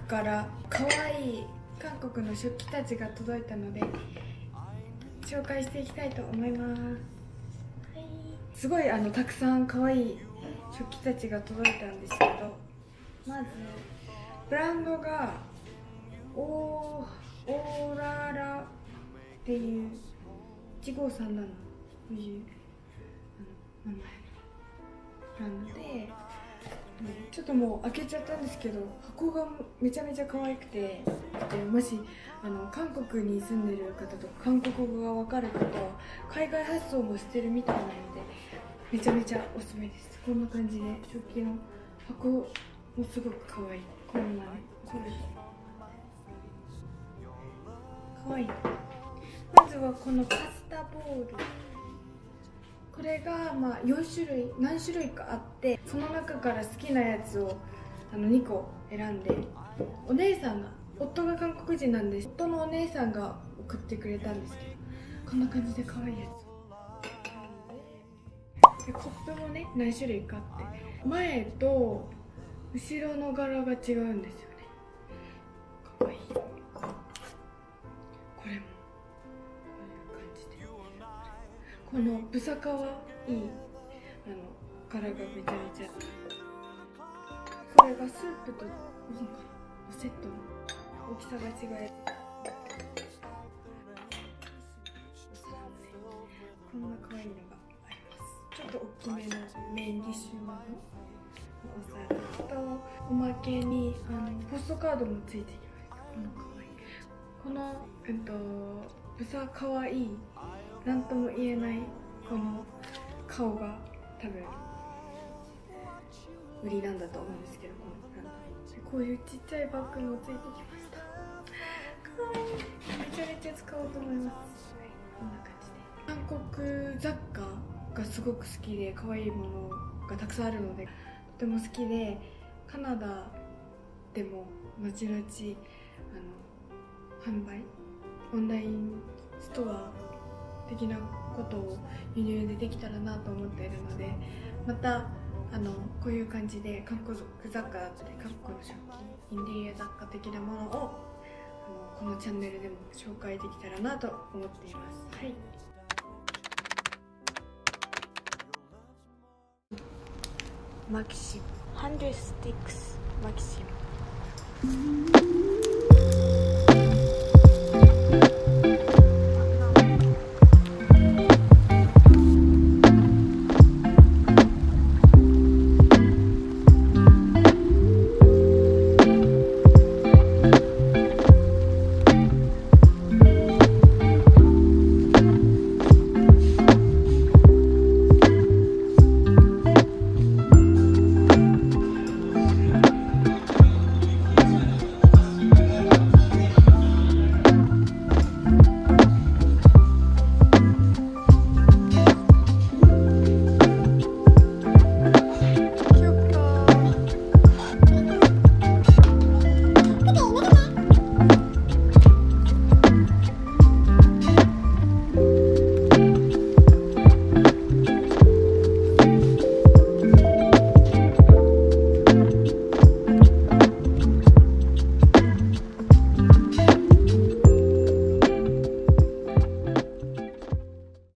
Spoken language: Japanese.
から可愛い韓国の食器たちが届いたので紹介していきたいと思います。すごいたくさん可愛い食器たちが届いたんですけど、まずブランドがオーララっていう1537という名前のブランドで、ちょっともう開けちゃったんですけど、箱がめちゃめちゃ可愛くて、もし韓国に住んでる方とか韓国語が分かる方は海外発送もしてるみたいなのでめちゃめちゃおすすめです。こんな感じで食器の箱もすごく可愛い。こんなね、これ可愛い。まずはこのパスタボウル、これが4種類何種類かあって、その中から好きなやつを2個選んで、お姉さんが、夫が韓国人なんです。夫のお姉さんが送ってくれたんですけど、こんな感じで可愛いやつで、コップもね何種類かあって、前と後ろの柄が違うんですよね。可愛い。これもこのブサカワいい柄がめちゃめちゃ、これがスープとセットの大きさが違うやつ。こんな可愛いのがあります。ちょっと大きめのメインディッシュのお皿と、おまけにポストカードもついてきました。この可愛い、このブサカワいい、なんとも言えないこの顔が多分売りなんだと思うんですけど、こういうちっちゃいバッグもついてきました。かわいい。めちゃめちゃ使おうと思います。こんな感じで韓国雑貨がすごく好きで、可愛いものがたくさんあるのでとても好きで、カナダでも後々販売、オンラインストア的なことを輸入でできたらなと思っているので、またこういう感じで韓国雑貨だったり韓国の食器、インテリア雑貨的なものをこのチャンネルでも紹介できたらなと思っています。はい。マキシム100スティックスマキシム。